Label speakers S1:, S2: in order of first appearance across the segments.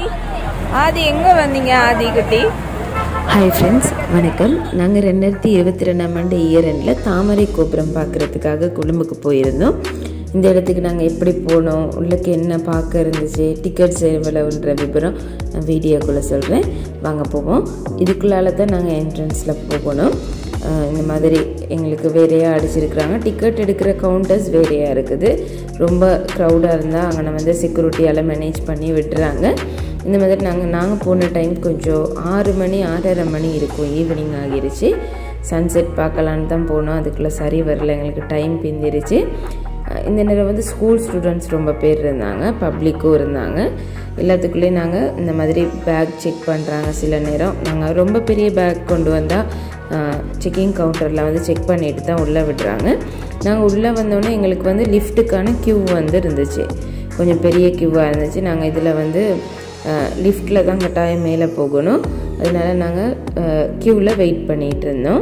S1: ஆதி எங்கே வந்தீங்க ஆதி குட்டி?
S2: ஹாய் ஃப்ரெண்ட்ஸ், வணக்கம். நாங்கள் 2022ஆம் ஆண்டு இயர்-எண்டில் தாமரை கோபுரம் பார்க்குறதுக்காக கொழும்புக்கு போயிருந்தோம். இந்த இடத்துக்கு நாங்கள் எப்படி போனோம், உள்ளுக்கு என்ன பார்க்க இருந்துச்சு, டிக்கெட்ஸ் எவ்வளவுன்ற விவரம் நான் வீடியோக்குள்ளே சொல்கிறேன். வாங்க போவோம். இதுக்குள்ளால தான் நாங்கள் என்ட்ரன்ஸில் போகணும். இந்த மாதிரி எங்களுக்கு வேறையாக அடிச்சிருக்கிறாங்க. டிக்கெட் எடுக்கிற கவுண்டர்ஸ் வேறையாக இருக்குது. ரொம்ப க்ரௌடாக இருந்தால் அங்கே வந்து செக்யூரிட்டியால் மேனேஜ் பண்ணி விட்டுறாங்க. இந்த மாதிரி நாங்கள் போன டைம் கொஞ்சம் 6 மணி 6:30 மணி இருக்கும், ஈவினிங் ஆகிருச்சு. சன்செட் பார்க்கலான்னு தான் போனோம். அதுக்குள்ளே சரி வரல, எங்களுக்கு டைம் பிந்திருச்சு. இந்த நேரம் வந்து ஸ்கூல் ஸ்டூடெண்ட்ஸ் ரொம்ப பேர் இருந்தாங்க, பப்ளிக்கும் இருந்தாங்க. எல்லாத்துக்குள்ளேயும் நாங்கள் இந்த மாதிரி பேக் செக் பண்ணுறாங்க. சில நேரம் நாங்கள் ரொம்ப பெரிய பேக் கொண்டு வந்தால் செக்கிங் கவுண்டரில் வந்து செக் பண்ணிட்டு தான் உள்ளே விடுறாங்க. நாங்கள் உள்ளே வந்தோடனே எங்களுக்கு வந்து லிஃப்ட்டுக்கான க்யூ வந்து இருந்துச்சு, கொஞ்சம் பெரிய க்யூவாக இருந்துச்சு. நாங்கள் இதில் வந்து லிஃப்ட்டில் தான் கட்டாயம் மேலே போகணும். அதனால் நாங்கள் க்யூவில் வெயிட் பண்ணிகிட்டு இருந்தோம்.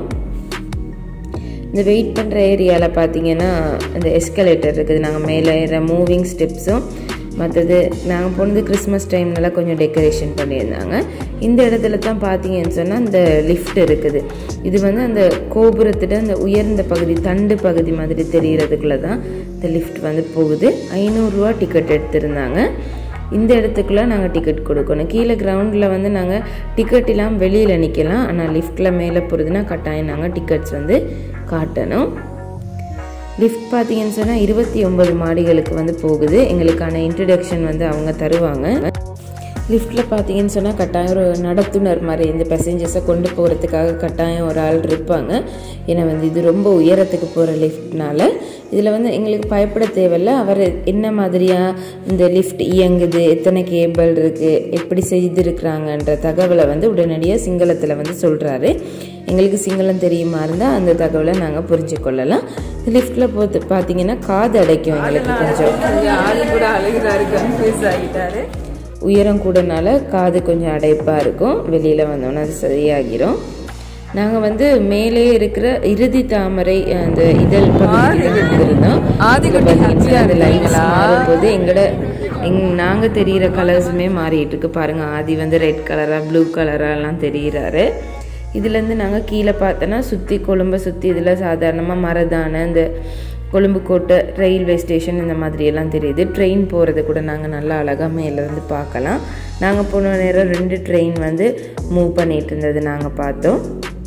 S2: இந்த வெயிட் பண்ணுற ஏரியாவில் பார்த்தீங்கன்னா இந்த எஸ்கலேட்டர் இருக்குது. நாங்கள் மேலே ஏற மூவிங் ஸ்டெப்ஸும், மற்றது நாங்கள் போனது கிறிஸ்மஸ் டைம்னால கொஞ்சம் டெக்கரேஷன் பண்ணியிருந்தாங்க. இந்த இடத்துல தான் பார்த்தீங்கன்னு சொன்னால் இந்த லிஃப்ட் இருக்குது. இது வந்து அந்த கோபுரத்திட்ட அந்த உயர்ந்த பகுதி, தண்டு பகுதி மாதிரி தெரிகிறதுக்குள்ளே தான் இந்த லிஃப்ட் வந்து போகுது. 500 ரூபா டிக்கெட் எடுத்திருந்தாங்க. இந்த இடத்துக்குள்ளே நாங்கள் டிக்கெட் கொடுக்கணும். கீழே கிரவுண்டில் வந்து நாங்கள் டிக்கெட் இல்லாமல் வெளியில் நிற்கலாம். ஆனால் லிஃப்ட்டில் மேலே போகிறதுனா கட்டாயம் நாங்கள் டிக்கெட்ஸ் வந்து காட்டணும். லிஃப்ட் பார்த்தீங்கன்னு சொன்னால் 29 மாடிகளுக்கு வந்து போகுது. எங்களுக்கான இன்ட்ரடக்ஷன் வந்து அவங்க தருவாங்க. லிஃப்ட்டில் பார்த்தீங்கன்னு சொன்னால் கட்டாயம் ஒரு நடத்துனர் மாதிரி இந்த பேசஞ்சர்ஸை கொண்டு போகிறதுக்காக கட்டாயம் ஒரு ஆள் இருப்பாங்க. ஏன்னா வந்து இது ரொம்ப உயரத்துக்கு போகிற லிஃப்ட்னால இதில் வந்து எங்களுக்கு பயப்பட தேவையில்லை. அவர் என்ன மாதிரியாக இந்த லிஃப்ட் இயங்குது, எத்தனை கேபிள் இருக்குது, எப்படி செய்திருக்கிறாங்கன்ற தகவலை வந்து உடனடியாக சிங்களத்தில் வந்து சொல்கிறாரு. எங்களுக்கு சிங்களம் தெரியுமா இருந்தால் அந்த தகவலை நாங்கள் புரிஞ்சு கொள்ளலாம். லிஃப்ட்டில் பார்த்தீங்கன்னா காது அடைக்கும் எங்களுக்கு கொஞ்சம்.
S1: ஆதி கூட அழுகிறாரு, கன்ஃபியூஸ் ஆகிட்டாரு.
S2: உயரம் கூடனால காது கொஞ்சம் அடைப்பாக இருக்கும். வெளியில் வந்தோன்னா அது சரியாகிரும். நாங்கள் வந்து மேலே இருக்கிற இறுதி தாமரை அந்த இதழ் இருந்தோம். அந்த லைட்ஸ் மாறும்போது நாங்கள் தெரிகிற கலர்ஸுமே மாறிட்டு இருக்கு. பாருங்கள், ஆதி வந்து ரெட் கலராக ப்ளூ கலராலாம் தெரிகிறாரு. இதுலேருந்து நாங்கள் கீழே பார்த்தோன்னா சுற்றி கொழும்பை சுற்றி இதில் சாதாரணமாக மரதான இந்த கொழும்பு கோட்டை ரயில்வே ஸ்டேஷன் இந்த மாதிரியெல்லாம் தெரியுது. ட்ரெயின் போகிறது கூட நாங்கள் நல்லா அழகாக மேலேருந்து பார்க்கலாம். நாங்கள் போன நேரம் 2 ட்ரெயின் வந்து மூவ் பண்ணிகிட்டு இருந்தது நாங்கள் பார்த்தோம்.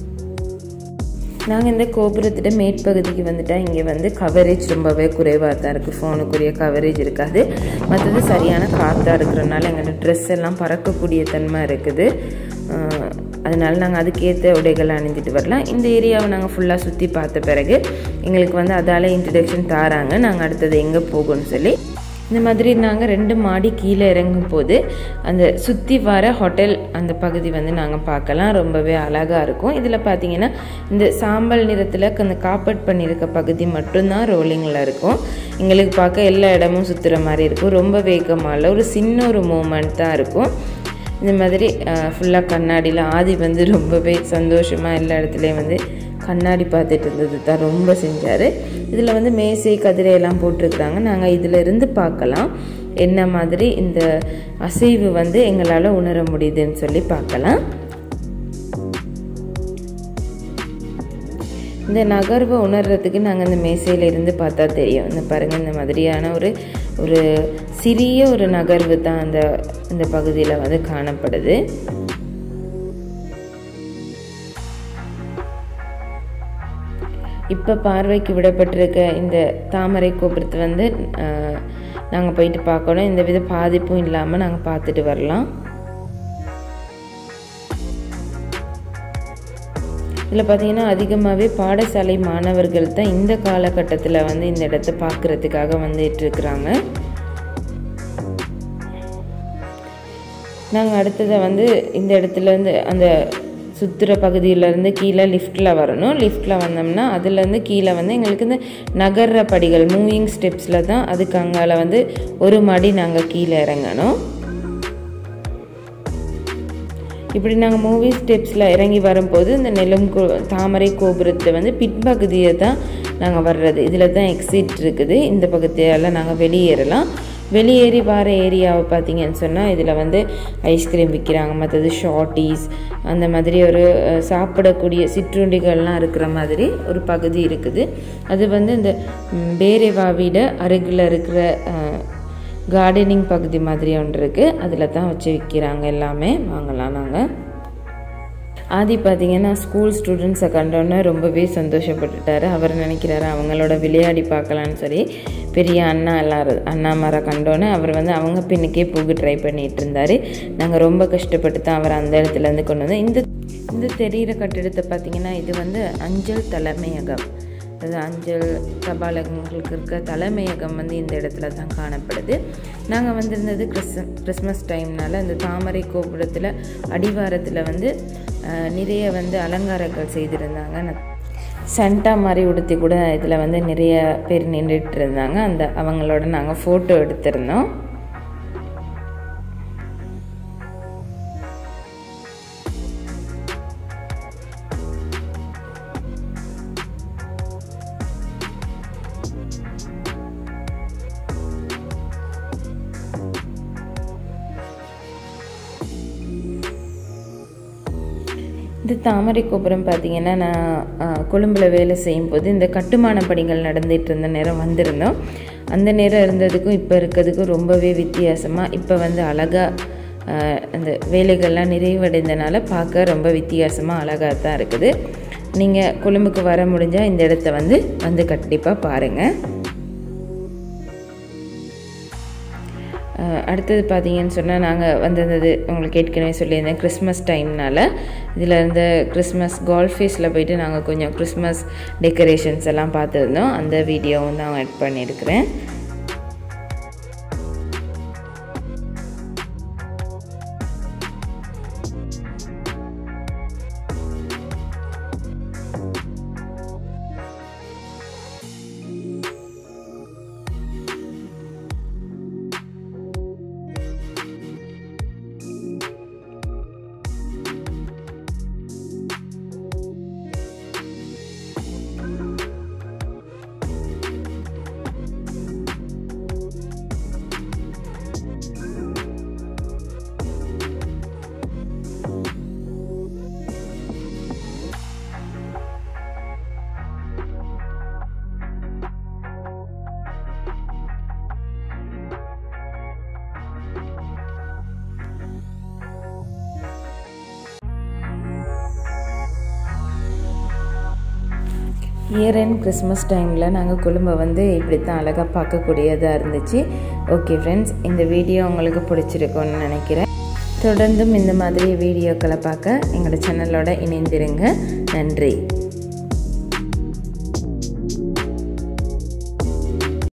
S2: நாங்கள் இந்த கோபுரத்திட்ட மேற்பகுதிக்கு வந்துட்டால் இங்கே வந்து கவரேஜ் ரொம்பவே குறைவாக தான் இருக்குது. ஃபோனுக்குரிய கவரேஜ் இருக்காது. மற்றது சரியான காற்றாக இருக்கிறனால எங்களோட ட்ரெஸ் எல்லாம் பறக்கக்கூடிய தன்மை இருக்குது. அதனால் நாங்கள் அதுக்கேற்ற உடைகளை அணிஞ்சிட்டு வரலாம். இந்த ஏரியாவை நாங்கள் ஃபுல்லாக சுற்றி பார்த்த பிறகு எங்களுக்கு வந்து அதால் இன்ட்ரடக்ஷன் தாராங்க, நாங்கள் அடுத்தது எங்கே போகணும்னு சொல்லி. இந்த மாதிரி நாங்கள் 2 மாடி கீழே இறங்கும் போது அந்த சுற்றி வர ஹோட்டல் அந்த பகுதி வந்து நாங்கள் பார்க்கலாம். ரொம்பவே அழகாக இருக்கும். இதில் பார்த்தீங்கன்னா இந்த சாம்பல் நிறத்தில் அந்த காப்பட் பண்ணியிருக்க பகுதி மட்டும்தான் ரோலிங்கில் இருக்கும். எங்களுக்கு பார்க்க எல்லா இடமும் சுற்றுற மாதிரி இருக்கும். ரொம்ப வேகமாக ஒரு சின்ன ஒரு மூமெண்ட் தான் இருக்கும். இந்த மாதிரி ஃபுல்லாக கண்ணாடியில் ஆதி வந்து ரொம்பவே சந்தோஷமாக எல்லா இடத்துலையும் வந்து கண்ணாடி பார்த்துட்டு இருந்தது தான் ரொம்ப செஞ்சார். இதில் வந்து மேசை கதிரையெல்லாம் போட்டிருக்கிறாங்க. நாங்கள் இதில் இருந்து பார்க்கலாம் என்ன மாதிரி இந்த அசைவு வந்து எங்களால் உணர முடியுதுன்னு சொல்லி பார்க்கலாம். இந்த நகர்வை உணர்றதுக்கு நாங்கள் இந்த மேசையில் இருந்து பார்த்தா தெரியும். இந்த பாருங்கள், இந்த மாதிரியான ஒரு சிறிய ஒரு நகர்வு தான் இந்த பகுதியில் வந்து காணப்படுது. இப்போ பார்வைக்கு விடப்பட்டிருக்க இந்த தாமரை கோபுரத்தை வந்து நாங்கள் போயிட்டு பார்க்கணும். எந்த வித பாதிப்பும் இல்லாமல் நாங்கள் பார்த்துட்டு வரலாம். இதில் பார்த்தீங்கன்னா அதிகமாகவே பாடசாலை மாணவர்கள் தான் இந்த காலகட்டத்தில் வந்து இந்த இடத்த பார்க்குறதுக்காக வந்துட்டு இருக்கிறாங்க. நாங்கள் அடுத்ததை வந்து இந்த இடத்துல இருந்து அந்த சுற்றுற பகுதியிலேருந்து கீழே லிஃப்ட்டில் வரணும். லிஃப்ட்டில் வந்தோம்னா அதுலேருந்து கீழே வந்து எங்களுக்கு இந்த நகர்ற படிகள் மூவிங் ஸ்டெப்ஸில் தான் அதுக்கு அங்கால வந்து 1 மாடி நாங்கள் கீழே இறங்கணும். இப்படி நாங்கள் மூவி ஸ்டெப்ஸில் இறங்கி வரும்போது இந்த தாமரை கோபுரத்தில் வந்து பின்பகுதியை தான் நாங்கள் வர்றது. இதில் தான் எக்ஸிட் இருக்குது. இந்த பகுதியால் நாங்கள் வெளியேறலாம். வெளியேறி வர ஏரியாவை பார்த்தீங்கன்னு சொன்னால் இதில் வந்து ஐஸ்கிரீம் விற்கிறாங்க, மற்றது ஷார்ட்டீஸ் அந்த மாதிரி ஒரு சாப்பிடக்கூடிய சிற்றுண்டிகள்லாம் இருக்கிற மாதிரி ஒரு பகுதி இருக்குது. அது வந்து இந்த பேரேவாவிட அருகில் இருக்கிற கார்டனிங் பகுதி மாதிரி ஒன்று இருக்குது. அதில் தான் வச்சு விற்கிறாங்க, எல்லாமே வாங்கலாம். நாங்கள் ஆதி பார்த்திங்கன்னா ஸ்கூல் ஸ்டூடெண்ட்ஸை கண்டோன்னே ரொம்பவே சந்தோஷப்பட்டுட்டார். அவர் நினைக்கிறாரு அவங்களோட விளையாடி பார்க்கலான்னு சொல்லி பெரிய அண்ணாமாரை கண்டோன்னே அவர் வந்து அவங்க பின்னுக்கே போக ட்ரை பண்ணிகிட்டு இருந்தார். நாங்கள் ரொம்ப கஷ்டப்பட்டு தான் அவர் அந்த இடத்துலேருந்து கொண்டு வந்தோம். இந்த தெரிகிற கட்டிடத்தை பார்த்திங்கன்னா இது வந்து அஞ்சல் தலைமையகம், அது அஞ்சல் தபாலகங்களுக்கு இருக்க தலைமையகம் வந்து இந்த இடத்துல தான் காணப்படுது. நாங்கள் வந்திருந்தது கிறிஸ்மஸ் டைம்னால இந்த தாமரை கோபுரத்தில் அடிவாரத்தில் வந்து நிறைய வந்து அலங்காரங்கள் செய்திருந்தாங்க. சண்டா மாதிரி உடுத்தி கூட இதில் வந்து நிறைய பேர் நின்றுட்டு இருந்தாங்க. அவங்களோட நாங்கள் ஃபோட்டோ எடுத்திருந்தோம். இந்த தாமரை கோபுரம் பார்த்திங்கன்னா நான் கொழும்பில் வேலை செய்யும்போது இந்த கட்டுமான பணிகள் நடந்துகிட்டு இருந்த நேரம் வந்திருந்தோம். அந்த நேரம் இருந்ததுக்கும் இப்போ இருக்கிறதுக்கும் ரொம்பவே வித்தியாசமாக இப்போ வந்து அழகாக அந்த வேலைகள்லாம் நிறைவடைந்தனால பார்க்க ரொம்ப வித்தியாசமாக அழகாக தான் இருக்குது. நீங்கள் கொழும்புக்கு வர முடிஞ்சால் இந்த இடத்த வந்து கண்டிப்பாக பாருங்கள். அடுத்தது பார்த்தீங்கன்னு சொன்னால் நாங்கள் வந்திருந்தது உங்களுக்கு ஏற்கனவே சொல்லியிருந்தேன் கிறிஸ்மஸ் டைம்னால் இதில் இருந்த கிறிஸ்மஸ் கால்ஃபேஸில் போயிட்டு நாங்கள் கொஞ்சம் கிறிஸ்மஸ் டெக்கரேஷன்ஸ் எல்லாம் பார்த்துருந்தோம். அந்த வீடியோவும் தான் ஆட் பண்ணியிருக்கிறேன். இயர் எண்ட் கிறிஸ்மஸ் டைமில் நாங்கள் கொழும்பை வந்து இப்படி தான் அழகாக பார்க்கக்கூடியதாக இருந்துச்சு. ஓகே ஃப்ரெண்ட்ஸ், இந்த வீடியோ உங்களுக்கு பிடிச்சிருக்கும்னு நினைக்கிறேன். தொடர்ந்தும் இந்த மாதிரி வீடியோக்களை பார்க்க எங்களோட சேனலோட இணைந்திருங்க. நன்றி.